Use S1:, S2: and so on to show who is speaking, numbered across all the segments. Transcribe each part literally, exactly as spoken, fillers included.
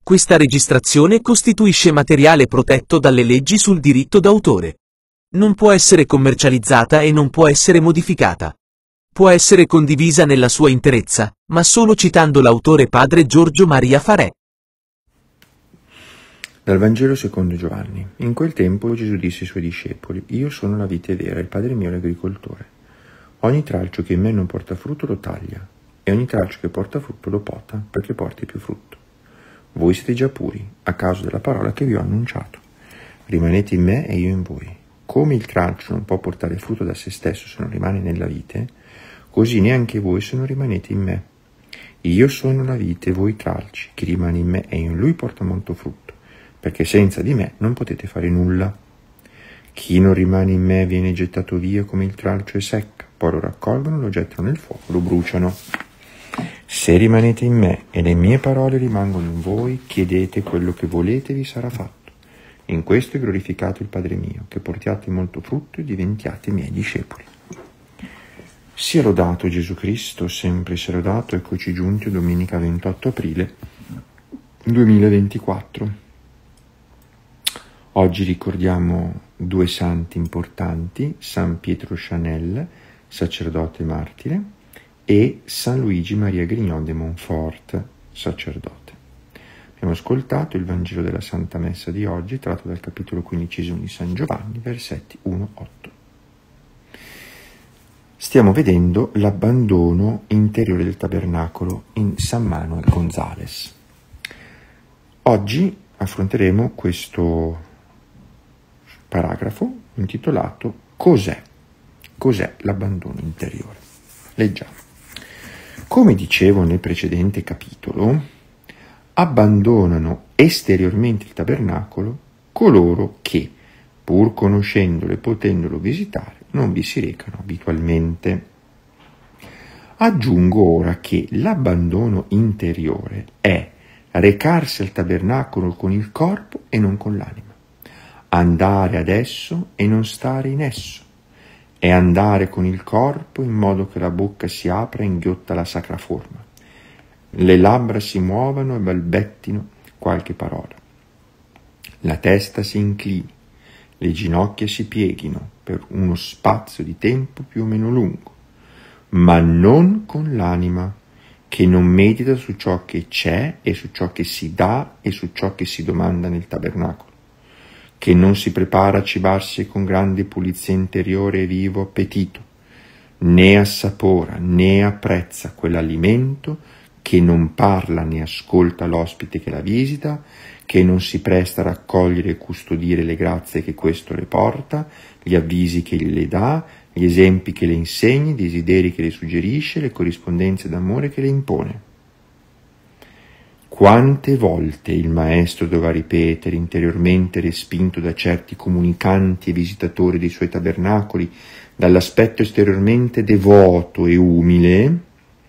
S1: Questa registrazione costituisce materiale protetto dalle leggi sul diritto d'autore. Non può essere commercializzata e non può essere modificata. Può essere condivisa nella sua interezza, ma solo citando l'autore padre Giorgio Maria Farè.
S2: Dal Vangelo secondo Giovanni. In quel tempo Gesù disse ai suoi discepoli: Io sono la vite vera, il Padre mio è l'agricoltore. Ogni tralcio che in me non porta frutto lo taglia, e ogni tralcio che porta frutto lo pota, perché porti più frutto. Voi siete già puri, a causa della parola che vi ho annunciato. Rimanete in me e io in voi. Come il tralcio non può portare frutto da se stesso se non rimane nella vite, così neanche voi se non rimanete in me. Io sono la vite e voi i tralci. Chi rimane in me e in lui porta molto frutto, perché senza di me non potete fare nulla. Chi non rimane in me viene gettato via come il tralcio e secca, poi lo raccolgono, lo gettano nel fuoco, lo bruciano. Se rimanete in me e le mie parole rimangono in voi, chiedete quello che volete e vi sarà fatto. In questo è glorificato il Padre mio, che portiate molto frutto e diventiate miei discepoli. Sia lodato Gesù Cristo, sempre sia lodato. Eccoci giunti a domenica ventotto aprile duemilaventiquattro. Oggi ricordiamo due santi importanti, San Pietro Chanel, sacerdote martire, e San Luigi Maria Grignon de Montfort, sacerdote. Abbiamo ascoltato il Vangelo della Santa Messa di oggi, tratto dal capitolo quindicesimo di San Giovanni, versetti uno otto. Stiamo vedendo l'abbandono interiore del tabernacolo in San Manuel Gonzales. Oggi affronteremo questo paragrafo intitolato Cos'è? Cos'è l'abbandono interiore? Leggiamo. Come dicevo nel precedente capitolo, abbandonano esteriormente il tabernacolo coloro che, pur conoscendolo e potendolo visitare, non vi si recano abitualmente. Aggiungo ora che l'abbandono interiore è recarsi al tabernacolo con il corpo e non con l'anima, andare ad esso e non stare in esso, è andare con il corpo in modo che la bocca si apra e inghiotta la sacra forma, le labbra si muovano e balbettino qualche parola, la testa si inclini, le ginocchia si pieghino per uno spazio di tempo più o meno lungo, ma non con l'anima, che non medita su ciò che c'è e su ciò che si dà e su ciò che si domanda nel tabernacolo, che non si prepara a cibarsi con grande pulizia interiore e vivo appetito, né assapora né apprezza quell'alimento, che non parla né ascolta l'ospite che la visita, che non si presta a raccogliere e custodire le grazie che questo le porta, gli avvisi che le dà, gli esempi che le insegni, i desideri che le suggerisce, le corrispondenze d'amore che le impone. Quante volte il maestro doveva ripetere, interiormente respinto da certi comunicanti e visitatori dei suoi tabernacoli, dall'aspetto esteriormente devoto e umile,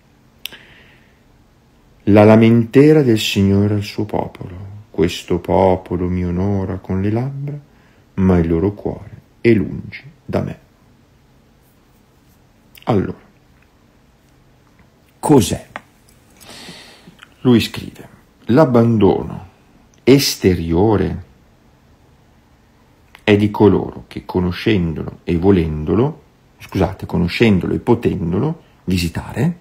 S2: la lamentela del Signore al suo popolo. Questo popolo mi onora con le labbra, ma il loro cuore è lungi da me. Allora, cos'è? Lui scrive: l'abbandono esteriore è di coloro che conoscendolo e volendolo, scusate, conoscendolo e potendolo visitare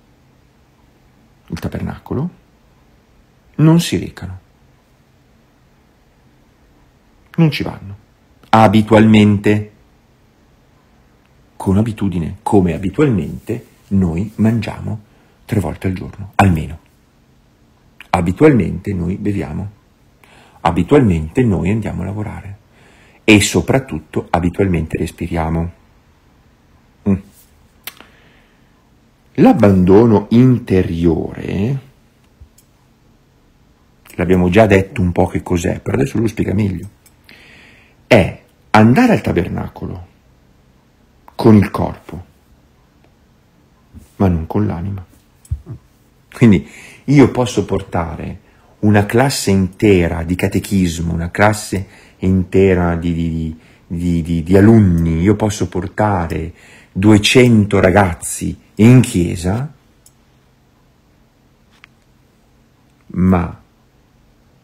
S2: il tabernacolo, non si recano, non ci vanno, abitualmente, con abitudine, come abitualmente noi mangiamo tre volte al giorno, almeno. Abitualmente noi beviamo, abitualmente noi andiamo a lavorare e soprattutto abitualmente respiriamo. Mm. L'abbandono interiore, l'abbiamo già detto un po' che cos'è, però adesso lo spiega meglio, è andare al tabernacolo con il corpo, ma non con l'anima. Quindi io posso portare una classe intera di catechismo, una classe intera di, di, di, di, di alunni, io posso portare duecento ragazzi in chiesa, ma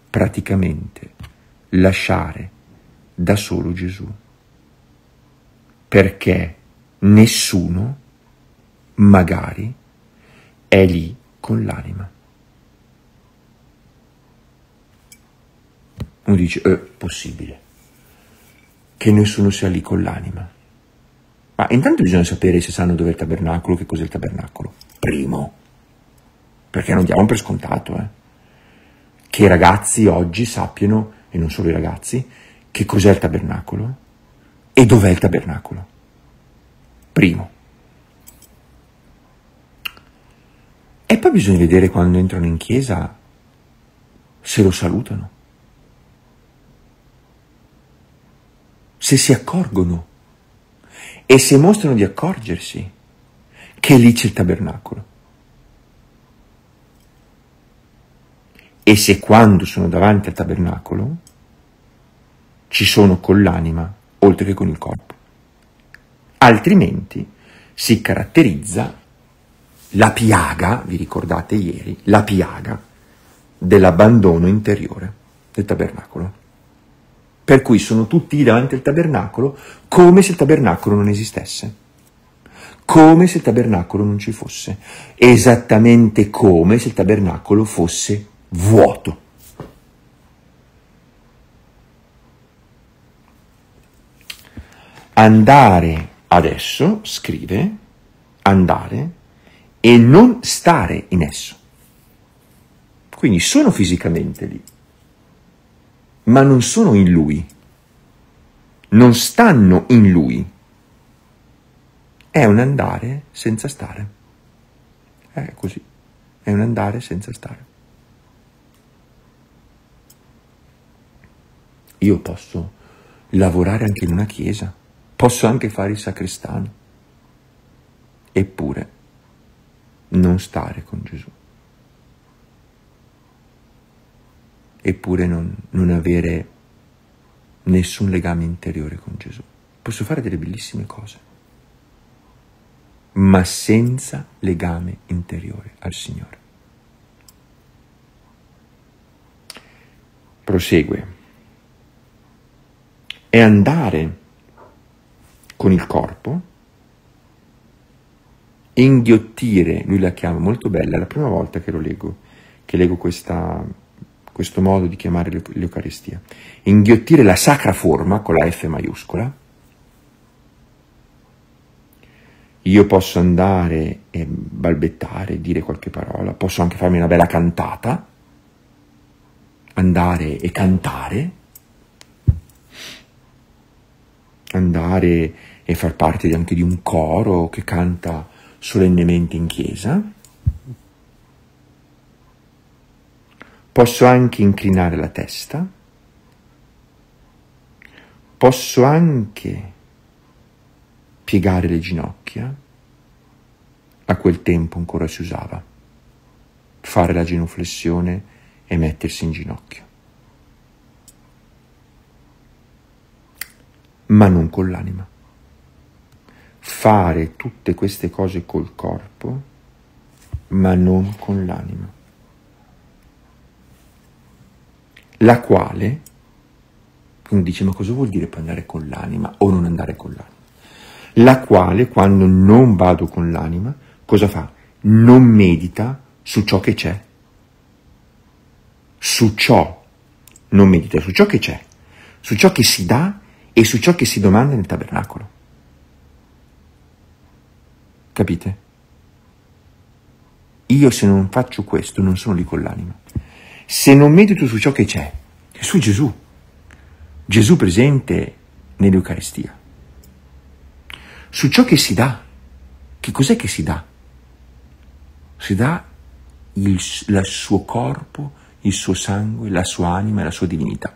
S2: praticamente lasciare da solo Gesù, perché nessuno magari è lì con l'anima. Uno dice, è eh, possibile che nessuno sia lì con l'anima. Ma intanto bisogna sapere se sanno dov'è il tabernacolo, che cos'è il tabernacolo. Primo, perché non diamo per scontato, eh, che i ragazzi oggi sappiano, e non solo i ragazzi, che cos'è il tabernacolo e dov'è il tabernacolo. Primo. E poi bisogna vedere quando entrano in chiesa se lo salutano, se si accorgono e se mostrano di accorgersi che lì c'è il tabernacolo. E se quando sono davanti al tabernacolo ci sono con l'anima oltre che con il corpo. Altrimenti si caratterizza la piaga, vi ricordate ieri, la piaga dell'abbandono interiore del tabernacolo. Per cui sono tutti davanti al tabernacolo come se il tabernacolo non esistesse, come se il tabernacolo non ci fosse, esattamente come se il tabernacolo fosse vuoto. Andare adesso, scrive, andare e non stare in esso. Quindi sono fisicamente lì, ma non sono in lui, non stanno in lui. È un andare senza stare. È così, è un andare senza stare. Io posso lavorare anche in una chiesa, posso anche fare il sacrestano, eppure non stare con Gesù, eppure non, non avere nessun legame interiore con Gesù. Posso fare delle bellissime cose, ma senza legame interiore al Signore. Prosegue. E andare con il corpo, inghiottire, lui la chiama molto bella, è la prima volta che lo leggo, che leggo questa, questo modo di chiamare l'Eucaristia, inghiottire la sacra forma con la F maiuscola. Io posso andare e balbettare, dire qualche parola, posso anche farmi una bella cantata, andare e cantare, andare e far parte anche di un coro che canta solennemente in chiesa. Posso anche inclinare la testa, posso anche piegare le ginocchia, a quel tempo ancora si usava, fare la genuflessione e mettersi in ginocchio. Ma non con l'anima. Fare tutte queste cose col corpo, ma non con l'anima, la quale, uno dice, ma cosa vuol dire poi andare con l'anima o non andare con l'anima? La quale, quando non vado con l'anima, cosa fa? Non medita su ciò che c'è. Su ciò, non medita su ciò che c'è, su ciò che si dà e su ciò che si domanda nel tabernacolo. Capite? Io se non faccio questo non sono lì con l'anima. Se non medito su ciò che c'è, su Gesù, Gesù presente nell'Eucaristia, su ciò che si dà, che cos'è che si dà? Si dà il, il suo corpo, il suo sangue, la sua anima e la sua divinità.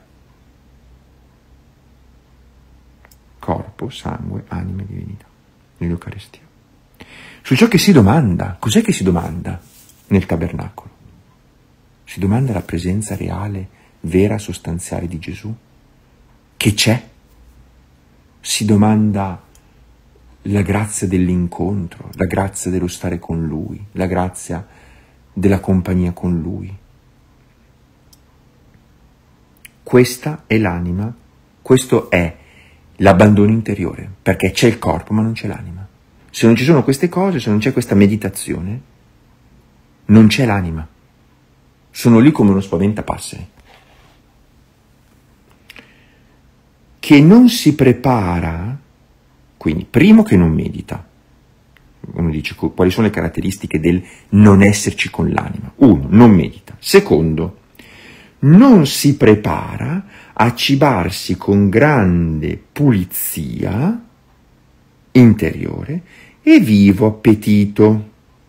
S2: Corpo, sangue, anima e divinità nell'Eucaristia. Su ciò che si domanda, cos'è che si domanda nel tabernacolo? Si domanda la presenza reale, vera, sostanziale di Gesù, che c'è. Si domanda la grazia dell'incontro, la grazia dello stare con Lui, la grazia della compagnia con Lui. questa è l'anima, questo è l'abbandono interiore, perché c'è il corpo ma non c'è l'anima. Se non ci sono queste cose, se non c'è questa meditazione, non c'è l'anima. Sono lì come uno spaventapasseri, che non si prepara, quindi primo che non medita. Uno dice quali sono le caratteristiche del non esserci con l'anima. Uno, non medita. Secondo, non si prepara a cibarsi con grande pulizia interiore e vivo appetito.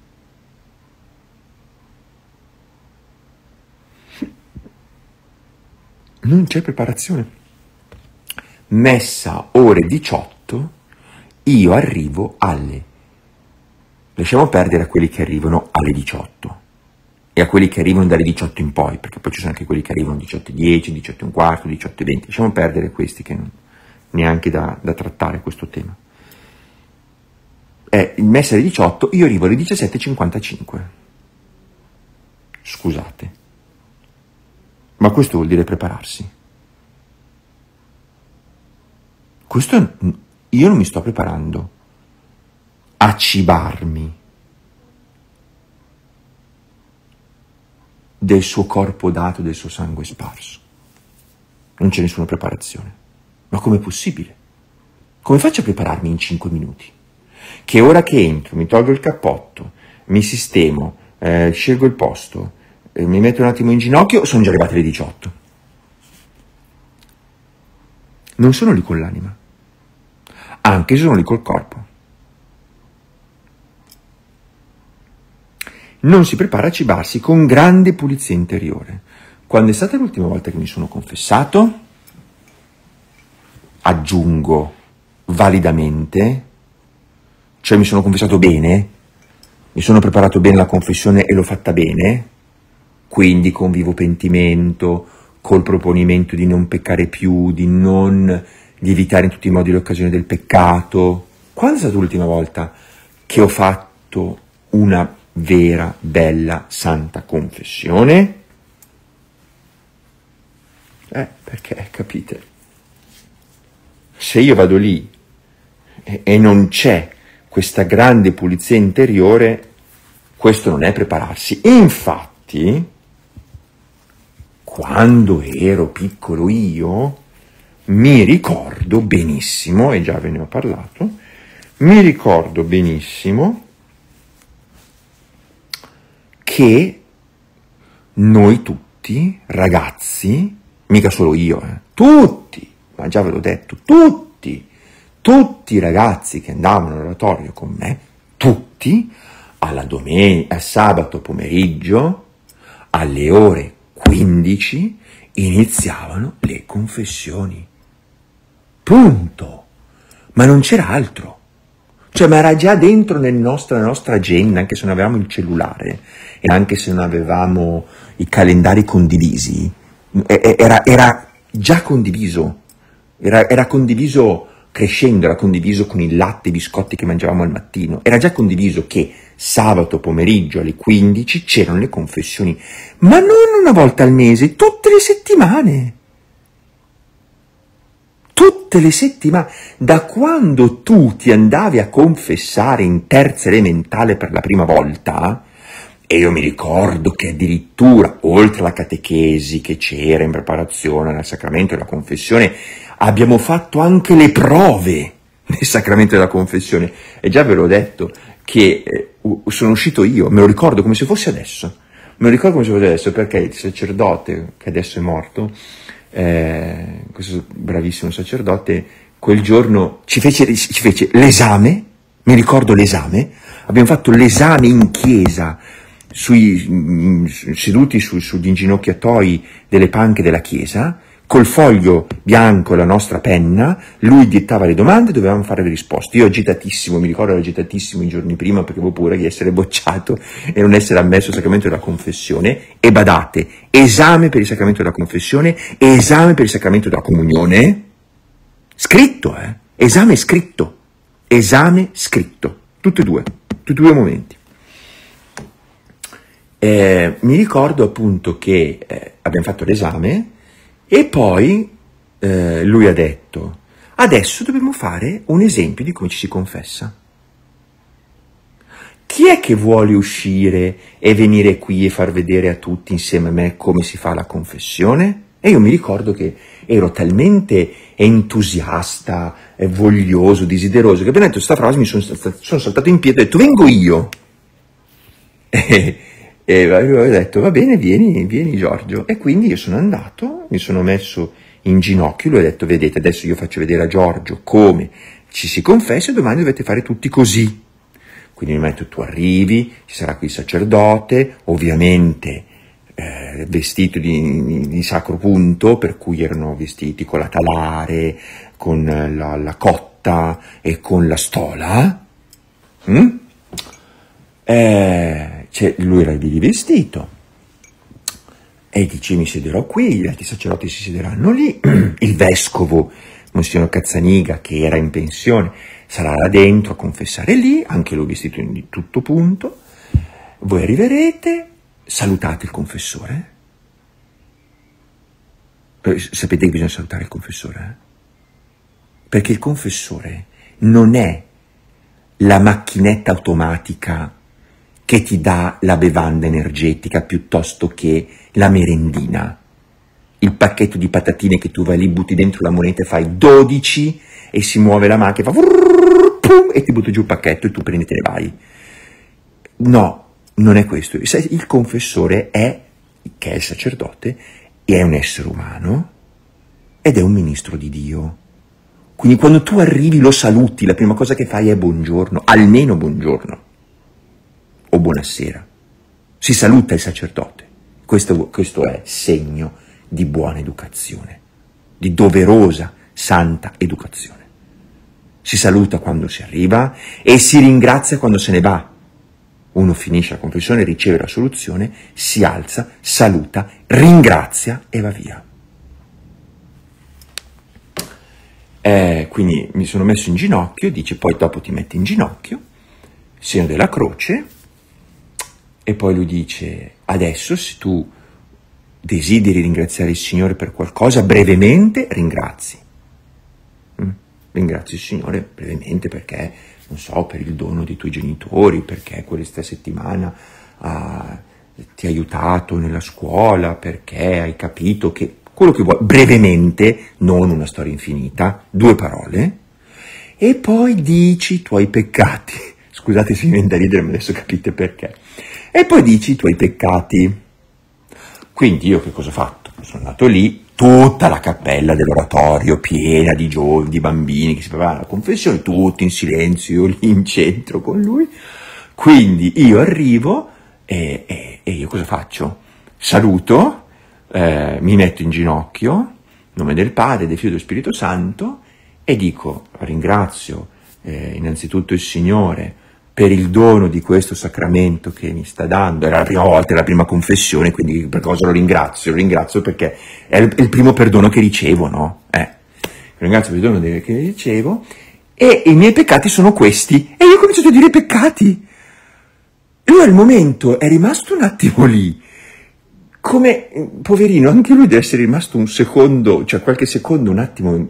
S2: Non c'è preparazione. Messa ore diciotto, io arrivo alle... Lasciamo perdere a quelli che arrivano alle diciotto e a quelli che arrivano dalle diciotto in poi, perché poi ci sono anche quelli che arrivano diciotto e dieci, diciotto e un quarto, diciotto e venti. Lasciamo perdere questi che non neanche da, da trattare questo tema. È in messa alle diciotto, io arrivo alle diciassette e cinquantacinque. Scusate, ma questo vuol dire prepararsi. Questo io non mi sto preparando a cibarmi del suo corpo dato, del suo sangue sparso. Non c'è nessuna preparazione. Ma com'è possibile? Come faccio a prepararmi in cinque minuti? Che ora che entro, mi tolgo il cappotto, mi sistemo, eh, scelgo il posto, eh, mi metto un attimo in ginocchio, sono già arrivate le diciotto. Non sono lì con l'anima, anche se sono lì col corpo. Non si prepara a cibarsi con grande pulizia interiore. Quando è stata l'ultima volta che mi sono confessato? Aggiungo validamente, cioè mi sono confessato bene, mi sono preparato bene la confessione e l'ho fatta bene, quindi con vivo pentimento, col proponimento di non peccare più, di non di evitare in tutti i modi l'occasione del peccato. Quando è stata l'ultima volta che ho fatto una vera, bella, santa confessione? Eh, perché, capite? Se io vado lì e, e non c'è questa grande pulizia interiore, questo non è prepararsi. E infatti, quando ero piccolo io, mi ricordo benissimo, e già ve ne ho parlato, mi ricordo benissimo che noi tutti, ragazzi, mica solo io, eh, tutti, ma già ve l'ho detto, tutti, tutti i ragazzi che andavano all'oratorio con me, tutti, alla domenica, sabato pomeriggio, alle ore quindici, iniziavano le confessioni. Punto. Ma non c'era altro. Cioè, ma era già dentro nel nostro, nella nostra agenda, anche se non avevamo il cellulare e anche se non avevamo i calendari condivisi, era, era già condiviso, era, era condiviso crescendo, era condiviso con il latte e i biscotti che mangiavamo al mattino, era già condiviso che sabato pomeriggio alle quindici c'erano le confessioni, ma non una volta al mese, tutte le settimane. Tutte le settimane, da quando tu ti andavi a confessare in terza elementare per la prima volta, e io mi ricordo che addirittura, oltre alla catechesi che c'era in preparazione al sacramento della confessione, abbiamo fatto anche le prove del sacramento della confessione. E già ve l'ho detto che eh, sono uscito io, me lo ricordo come se fosse adesso, me lo ricordo come se fosse adesso, perché il sacerdote, che adesso è morto, Eh, questo bravissimo sacerdote, quel giorno ci fece, ci fece l'esame, mi ricordo l'esame, abbiamo fatto l'esame in chiesa, sui, seduti su, sugli inginocchiatoi delle panche della chiesa, col foglio bianco e la nostra penna, lui dittava le domande, dovevamo fare le risposte. Io agitatissimo, mi ricordo ero agitatissimo i giorni prima perché avevo paura di essere bocciato e non essere ammesso al sacramento della confessione. E badate, esame per il sacramento della confessione e esame per il sacramento della comunione, scritto, eh? Esame scritto, esame scritto, tutti e due, tutti e due i momenti. Eh, mi ricordo appunto che eh, abbiamo fatto l'esame E poi eh, lui ha detto, adesso dobbiamo fare un esempio di come ci si confessa. Chi è che vuole uscire e venire qui e far vedere a tutti insieme a me come si fa la confessione? E io mi ricordo che ero talmente entusiasta, voglioso, desideroso, che appena detto questa frase mi sono, sono saltato in piedi e ho detto vengo io. E, e ho detto va bene, vieni, vieni Giorgio. E quindi io sono andato, mi sono messo in ginocchio, lui ha detto vedete adesso io faccio vedere a Giorgio come ci si confessa e domani dovete fare tutti così. Quindi mi metto, tu arrivi, ci sarà qui il sacerdote, ovviamente eh, vestito di, di sacro punto, per cui erano vestiti con la talare, con la, la cotta e con la stola. Mm? Eh, cioè, lui era lì vestito e dice mi siederò qui, gli altri sacerdoti si siederanno lì, il vescovo Monsignor Cazzaniga, che era in pensione, sarà là dentro a confessare lì, anche lui vestito di tutto punto. Voi arriverete, salutate il confessore. Eh, sapete che bisogna salutare il confessore? Eh? Perché il confessore non è la macchinetta automatica che ti dà la bevanda energetica piuttosto che la merendina. Il pacchetto di patatine che tu vai lì, butti dentro la moneta e fai dodici e si muove la macchina, fa pum, e ti butta giù il pacchetto e tu prendi e te ne vai. No, non è questo. Il confessore è, che è il sacerdote, è un essere umano ed è un ministro di Dio. Quindi quando tu arrivi lo saluti, la prima cosa che fai è buongiorno, almeno buongiorno o buonasera. Si saluta il sacerdote. Questo, questo è segno di buona educazione, di doverosa, santa educazione. Si saluta quando si arriva e si ringrazia quando se ne va. Uno finisce la confessione, riceve la soluzione, si alza, saluta, ringrazia e va via. Eh, quindi mi sono messo in ginocchio, dice poi dopo ti metti in ginocchio, segno della croce, e poi lui dice adesso se tu desideri ringraziare il Signore per qualcosa, brevemente ringrazi. Mm? Ringrazi il Signore brevemente perché, non so, per il dono dei tuoi genitori, perché questa settimana ah, ti ha aiutato nella scuola, perché hai capito che quello che vuoi, brevemente, non una storia infinita, due parole, e poi dici i tuoi peccati. Scusate se mi viene da ridere, ma adesso capite perché. E poi dici i tuoi peccati. Quindi io che cosa ho fatto? Sono andato lì, tutta la cappella dell'oratorio piena di giovani, di bambini che si preparavano alla confessione, tutti in silenzio, io lì in centro con lui. Quindi io arrivo e, e, e io cosa faccio? Saluto, eh, mi metto in ginocchio, in nome del Padre, del Figlio e dello Spirito Santo, e dico, ringrazio eh, innanzitutto il Signore per il dono di questo sacramento che mi sta dando. Era la prima volta, era la prima confessione, quindi per cosa lo ringrazio? Lo ringrazio perché è il, il primo perdono che ricevo, no? Eh, ringrazio per il dono che ricevo, e i miei peccati sono questi. E io ho cominciato a dire i peccati. Lui al momento è rimasto un attimo lì, come, poverino, anche lui deve essere rimasto un secondo, cioè qualche secondo, un attimo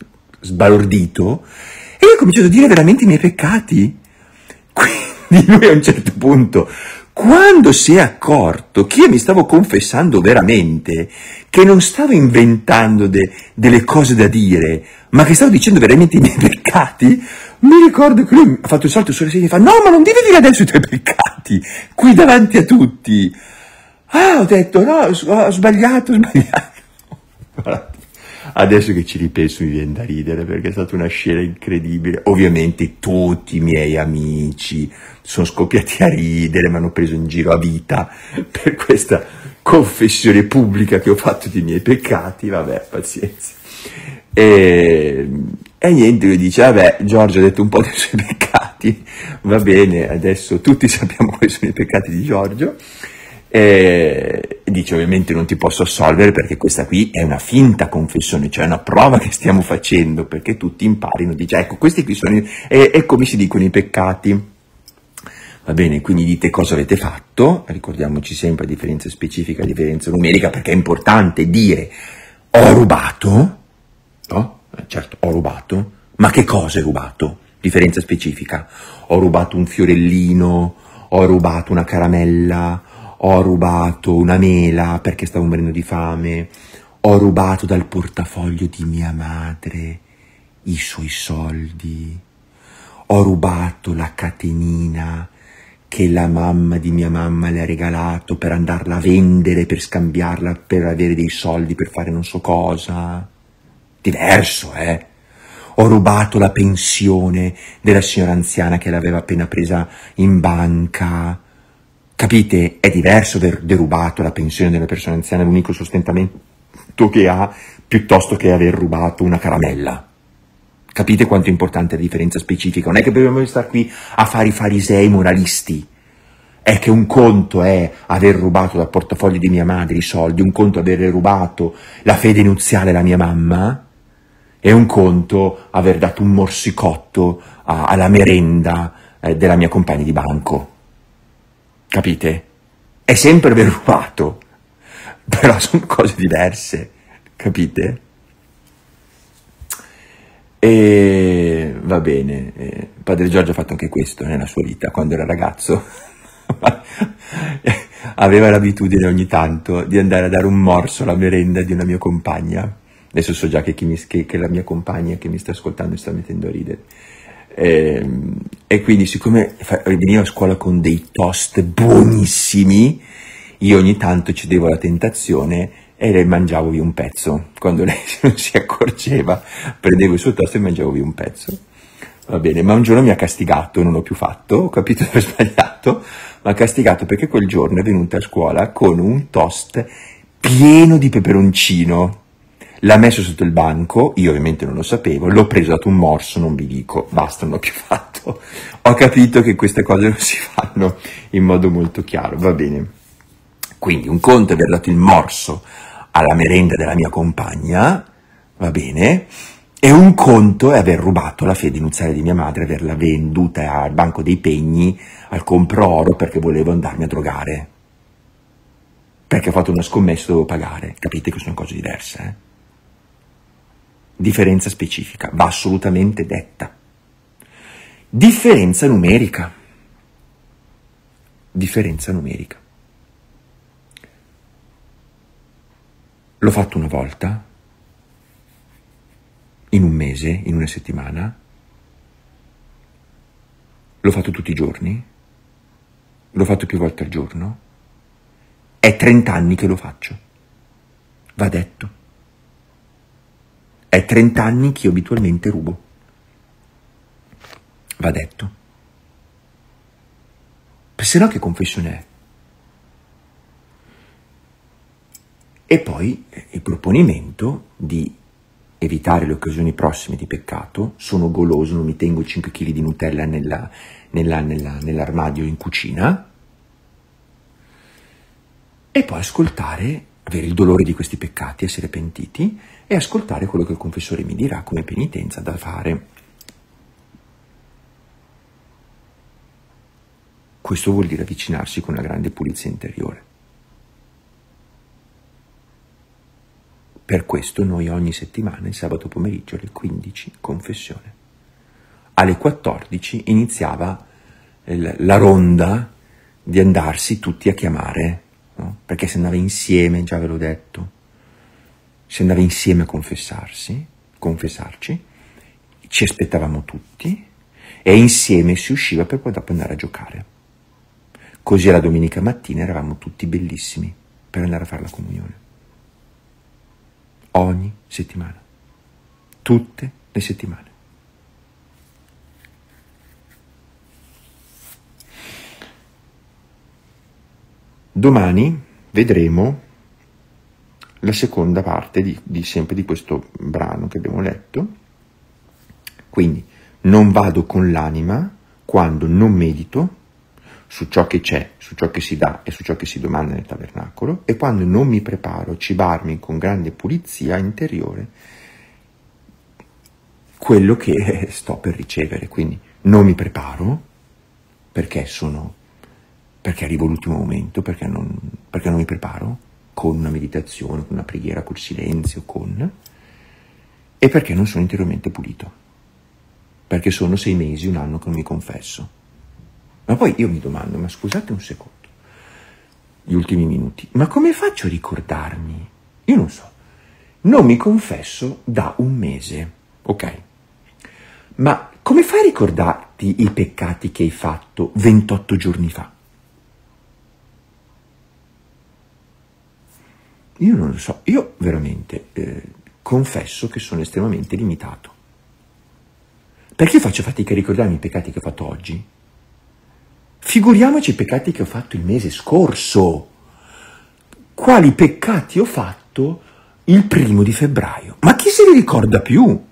S2: sbalordito, e io ho cominciato a dire veramente i miei peccati. Quindi lui a un certo punto, quando si è accorto che io mi stavo confessando veramente, che non stavo inventando de, delle cose da dire, ma che stavo dicendo veramente i miei peccati, mi ricordo che lui ha fatto il salto sulle sedie e fa: no, ma non devi dire adesso i tuoi peccati, qui davanti a tutti. Ah, ho detto, no, ho sbagliato, ho sbagliato. Guardate. Adesso che ci ripenso mi viene da ridere perché è stata una scena incredibile. Ovviamente tutti i miei amici sono scoppiati a ridere, mi hanno preso in giro a vita per questa confessione pubblica che ho fatto dei miei peccati. Vabbè, pazienza. E, e niente, lui dice, vabbè, Giorgio ha detto un po' dei suoi peccati, va bene, adesso tutti sappiamo quali sono i peccati di Giorgio. E dice ovviamente non ti posso assolvere perché questa qui è una finta confessione, cioè una prova che stiamo facendo perché tutti imparino. Dice ecco, questi qui sono, e, e come si dicono i peccati. Va bene, quindi dite cosa avete fatto, ricordiamoci sempre la differenza specifica, la differenza numerica, perché è importante dire Ho rubato? No? Eh, certo, ho rubato. Ma che cosa hai rubato? Differenza specifica. Ho rubato un fiorellino, ho rubato una caramella, ho rubato una mela perché stavo morendo di fame, ho rubato dal portafoglio di mia madre i suoi soldi, ho rubato la catenina che la mamma di mia mamma le ha regalato per andarla a vendere, per scambiarla, per avere dei soldi, per fare non so cosa. Diverso, eh? Ho rubato la pensione della signora anziana che l'aveva appena presa in banca. Capite? È diverso aver derubato la pensione della persona anziana, l'unico sostentamento che ha, piuttosto che aver rubato una caramella. Capite quanto è importante la differenza specifica? Non è che dobbiamo stare qui a fare i farisei moralisti. È che un conto è aver rubato dal portafoglio di mia madre i soldi, un conto è aver rubato la fede nuziale alla mia mamma, e un conto aver dato un morsicotto a, alla merenda eh, della mia compagna di banco. Capite? È sempre aver rubato, però sono cose diverse, capite? E va bene, eh, padre Giorgio ha fatto anche questo nella sua vita, quando era ragazzo. Aveva l'abitudine ogni tanto di andare a dare un morso alla merenda di una mia compagna. Adesso so già che, chi mi, che, che la mia compagna che mi sta ascoltando mi sta mettendo a ridere. E, e quindi siccome veniva a scuola con dei toast buonissimi, io ogni tanto cedevo alla tentazione e le mangiavo via un pezzo. Quando lei non si accorgeva, prendevo il suo toast e mangiavo via un pezzo. Va bene, ma un giorno mi ha castigato, non l'ho più fatto, ho capito che ho sbagliato, mi ha castigato perché quel giorno è venuta a scuola con un toast pieno di peperoncino. L'ha messo sotto il banco, io ovviamente non lo sapevo, l'ho preso, ho dato un morso, non vi dico, basta, non l'ho più fatto. Ho capito che queste cose non si fanno in modo molto chiaro, va bene. Quindi un conto è aver dato il morso alla merenda della mia compagna, va bene, e un conto è aver rubato la fede nuziale di mia madre, averla venduta al banco dei pegni, al compro oro, perché volevo andarmi a drogare. Perché ho fatto una scommessa e dovevo pagare, capite che sono cose diverse, eh? Differenza specifica, va assolutamente detta. Differenza numerica. Differenza numerica. L'ho fatto una volta, in un mese, in una settimana. L'ho fatto tutti i giorni. L'ho fatto più volte al giorno. È trent'anni che lo faccio. Va detto. È trent'anni che io abitualmente rubo. Va detto. Se no che confessione è? E poi il proponimento di evitare le occasioni prossime di peccato. Sono goloso, non mi tengo cinque chili di Nutella nella, nella, nella, nell'armadio in cucina. E poi ascoltare, avere il dolore di questi peccati, essere pentiti, e ascoltare quello che il confessore mi dirà come penitenza da fare. Questo vuol dire avvicinarsi con una grande pulizia interiore. Per questo noi ogni settimana, il sabato pomeriggio alle quindici, confessione. Alle quattordici iniziava il, la ronda di andarsi tutti a chiamare, no? Perché si andava insieme, già ve l'ho detto, si andava insieme a confessarsi, confessarci, ci aspettavamo tutti e insieme si usciva per poi dopo andare a giocare. Così la domenica mattina eravamo tutti bellissimi per andare a fare la comunione. Ogni settimana, tutte le settimane. Domani vedremo la seconda parte di, di sempre di questo brano che abbiamo letto. Quindi non vado con l'anima quando non medito su ciò che c'è, su ciò che si dà e su ciò che si domanda nel tabernacolo, e quando non mi preparo a cibarmi con grande pulizia interiore quello che sto per ricevere. Quindi non mi preparo perché sono perché arrivo all'ultimo momento, perché non, perché non mi preparo, con una meditazione, con una preghiera, col silenzio, con... e perché non sono interiormente pulito. Perché sono sei mesi, un anno che non mi confesso. Ma poi io mi domando, ma scusate un secondo, gli ultimi minuti, ma come faccio a ricordarmi? Io non so, non mi confesso da un mese, ok? Ma come fai a ricordarti i peccati che hai fatto ventotto giorni fa? Io non lo so, io veramente eh, confesso che sono estremamente limitato. Perché faccio fatica a ricordarmi i peccati che ho fatto oggi? Figuriamoci i peccati che ho fatto il mese scorso. Quali peccati ho fatto il primo di febbraio? Ma chi se li ricorda più?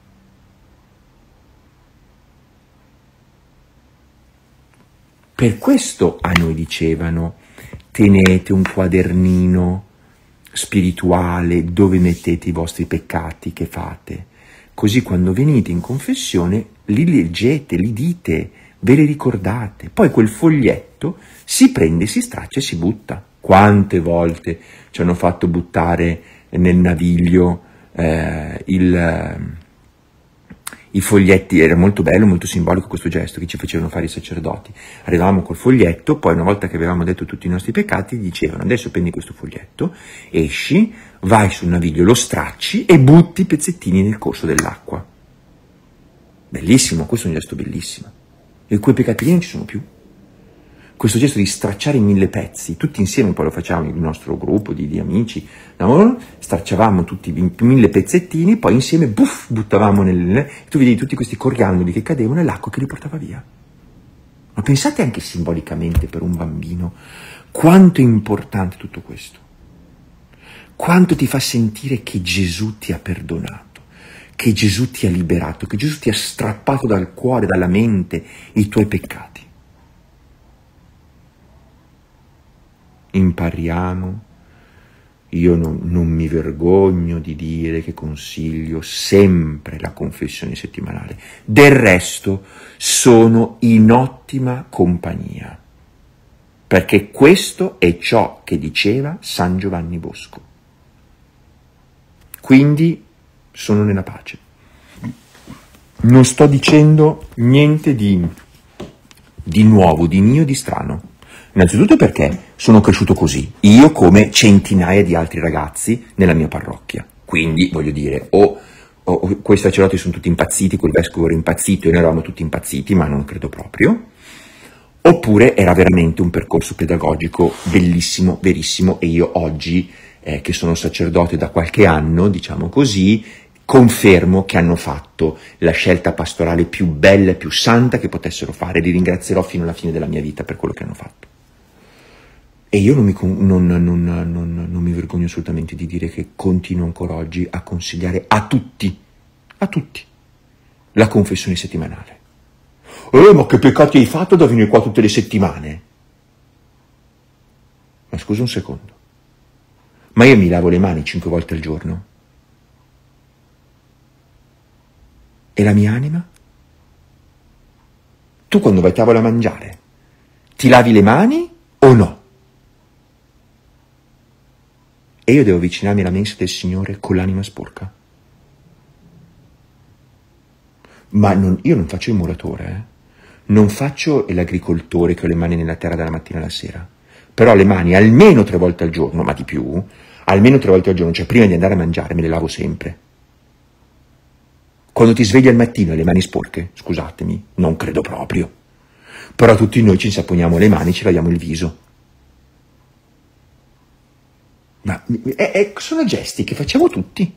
S2: Per questo a noi dicevano, tenete un quadernino spirituale dove mettete i vostri peccati che fate, così quando venite in confessione li leggete, li dite, ve li ricordate, poi quel foglietto si prende, si straccia e si butta. Quante volte ci hanno fatto buttare nel naviglio eh, il... I foglietti, era molto bello, molto simbolico questo gesto che ci facevano fare i sacerdoti. Arrivavamo col foglietto, poi una volta che avevamo detto tutti i nostri peccati, dicevano adesso prendi questo foglietto, esci, vai sul naviglio, lo stracci e butti i pezzettini nel corso dell'acqua. Bellissimo, questo è un gesto bellissimo. E quei peccati lì non ci sono più. Questo gesto di stracciare in mille pezzi, tutti insieme poi lo facciamo il nostro gruppo di, di amici, no? Stracciavamo tutti in mille pezzettini, poi insieme buff, buttavamo nel... tu vedi tutti questi coriandoli che cadevano e l'acqua che li portava via. Ma pensate anche simbolicamente per un bambino quanto è importante tutto questo, quanto ti fa sentire che Gesù ti ha perdonato, che Gesù ti ha liberato, che Gesù ti ha strappato dal cuore, dalla mente i tuoi peccati. Impariamo, io non, non mi vergogno di dire che consiglio sempre la confessione settimanale, del resto sono in ottima compagnia, perché questo è ciò che diceva San Giovanni Bosco, quindi sono nella pace. Non sto dicendo niente di, di nuovo, di mio, di strano. Innanzitutto perché sono cresciuto così, io come centinaia di altri ragazzi nella mia parrocchia. Quindi, voglio dire, o, o, o quei sacerdoti sono tutti impazziti, quel vescovo era impazzito e noi eravamo tutti impazziti, ma non credo proprio. Oppure era veramente un percorso pedagogico bellissimo, verissimo, e io oggi, eh, che sono sacerdote da qualche anno, diciamo così, confermo che hanno fatto la scelta pastorale più bella e più santa che potessero fare. Li ringrazierò fino alla fine della mia vita per quello che hanno fatto. E io non mi, non, non, non, non mi vergogno assolutamente di dire che continuo ancora oggi a consigliare a tutti, a tutti, la confessione settimanale. Eh, ma che peccati hai fatto da venire qua tutte le settimane? Ma scusa un secondo, ma io mi lavo le mani cinque volte al giorno? E la mia anima? Tu quando vai a tavola a mangiare, ti lavi le mani o no? E io devo avvicinarmi alla mensa del Signore con l'anima sporca? Ma non, io non faccio il muratore, eh? Non faccio l'agricoltore che ho le mani nella terra dalla mattina alla sera. Però le mani almeno tre volte al giorno, ma di più, almeno tre volte al giorno, cioè prima di andare a mangiare me le lavo sempre. Quando ti svegli al mattino e le mani sporche, scusatemi, non credo proprio. Però tutti noi ci insaponiamo le mani, ci laviamo il viso. Ma è, è, sono gesti che facciamo tutti.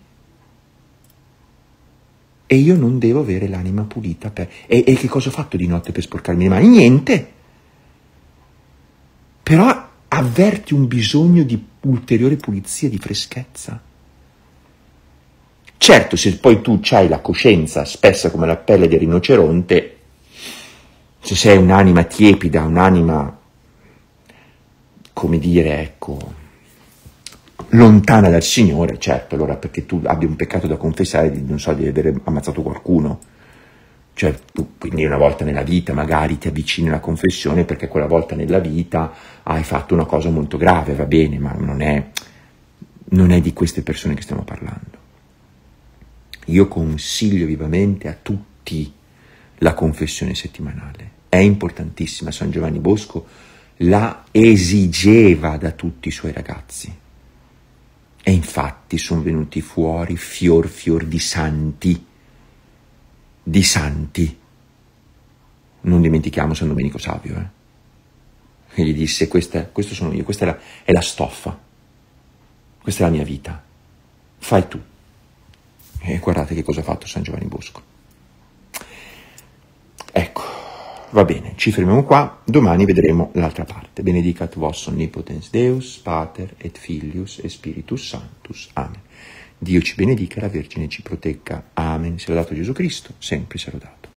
S2: E io non devo avere l'anima pulita per... E, e che cosa ho fatto di notte per sporcarmi le mani? Niente. Però avverti un bisogno di ulteriore pulizia, di freschezza. Certo, se poi tu hai la coscienza spessa come la pelle del rinoceronte, se sei un'anima tiepida, un'anima, come dire, ecco, lontana dal Signore, certo, allora perché tu abbia un peccato da confessare, di, non so, di aver ammazzato qualcuno. Cioè, tu quindi una volta nella vita magari ti avvicini alla confessione perché quella volta nella vita hai fatto una cosa molto grave, va bene, ma non è, non è di queste persone che stiamo parlando. Io consiglio vivamente a tutti la confessione settimanale. È importantissima. San Giovanni Bosco la esigeva da tutti i suoi ragazzi. E infatti sono venuti fuori fior fior di santi. Di santi. Non dimentichiamo San Domenico Savio, eh? Che gli disse, questa, questo sono io, questa è la, è la stoffa. Questa è la mia vita. Fai tu. E guardate che cosa ha fatto San Giovanni Bosco. Ecco, va bene, ci fermiamo qua, domani vedremo l'altra parte. Benedicat vos omnipotens Deus, Pater et Filius et Spiritus Sanctus. Amen. Dio ci benedica, la Vergine ci protegga. Amen. Sia lodato Gesù Cristo, sempre sia lodato.